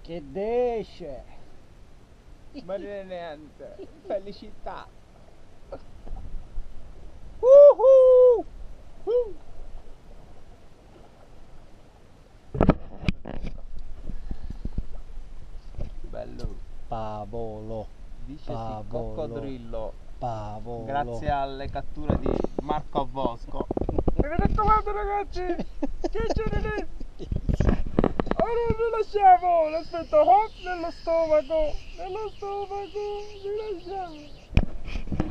Che desce! Ma niente, felicità! Bello! Pavolo! Dicesi Pavolo. coccodrillo, Pavolo! grazie alle catture di Marco Bosco. Mi raccomando ragazzi, che c'è lì? Ora lo rilasciamo, l'aspetto hop nello stomaco, rilasciamo.